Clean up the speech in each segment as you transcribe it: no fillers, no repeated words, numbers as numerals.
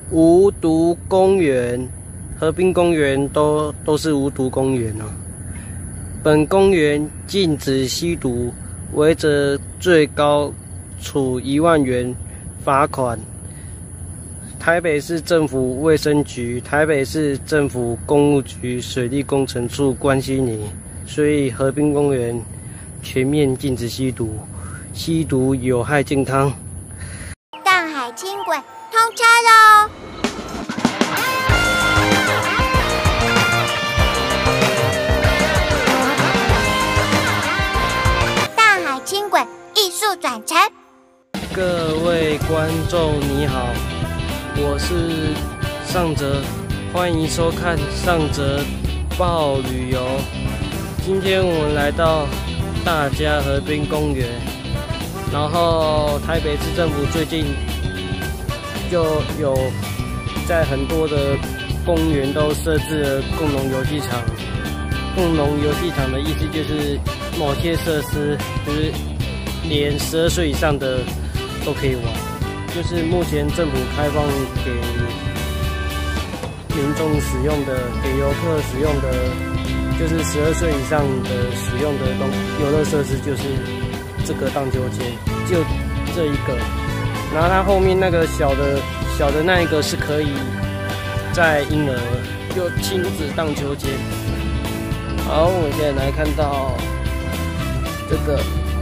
无毒公园，河滨公园都是无毒公园哦。本公园禁止吸毒，违者最高处1万元罚款。台北市政府卫生局、台北市政府公务局水利工程处关心你，所以河滨公园全面禁止吸毒，吸毒有害健康。 淡海轻轨通车喽！淡海轻轨艺术转乘。 各位观众你好，我是尚哲，欢迎收看尚哲报旅游。今天我们来到大佳河滨公园，然后台北市政府最近就有在很多的公园都设置了共融游戏场。共融游戏场的意思就是某些设施就是连12岁以上的都可以玩，就是目前政府开放给民众使用的，给游客使用的，就是12岁以上的使用的游乐设施，就是这个荡秋千，就这一个。然后它后面那个小的那一个是可以载婴儿，就亲子荡秋千。好，我们现在来看到这个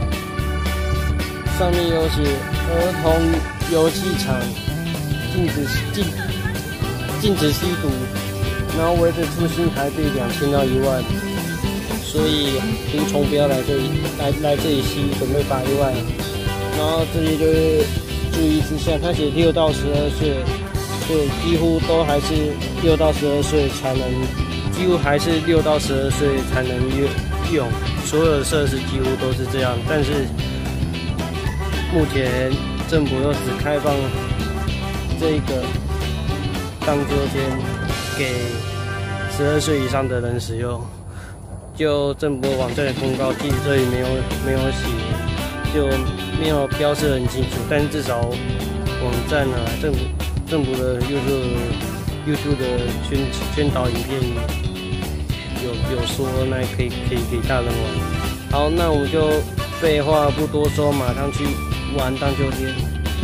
上面有写儿童游戏场禁止吸毒，然后违者处新台币2000到1万，所以毒虫不要来这里吸，准备罚1万。然后这些就是注意事项，他写6到12岁，对，几乎都还是6到12岁才能，几乎还是6到12岁才能用，所有的设施几乎都是这样，但是目前政府又只开放这个荡秋千给12岁以上的人使用，就政府网站的公告，其实这里没有写，就没有标示很清楚，但是至少网站啊，政府的 YouTube 的宣导影片有说那可以给大人玩。好，那我们就废话不多说，马上去玩荡秋千。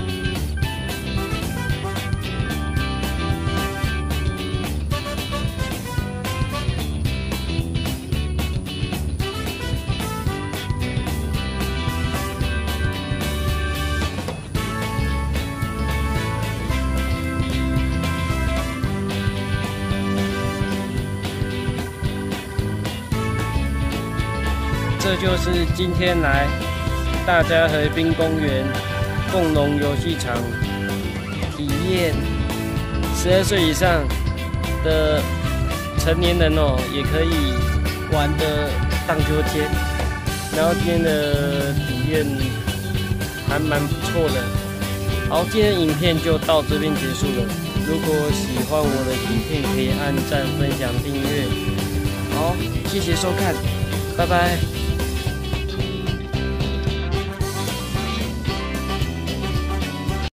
这就是今天来大佳河滨公园共融游戏场体验12岁以上的成年人哦，也可以玩的荡秋千。然后今天的体验还蛮不错的。好，今天的影片就到这边结束了。如果喜欢我的影片，可以按赞、分享、订阅。好，谢谢收看，拜拜。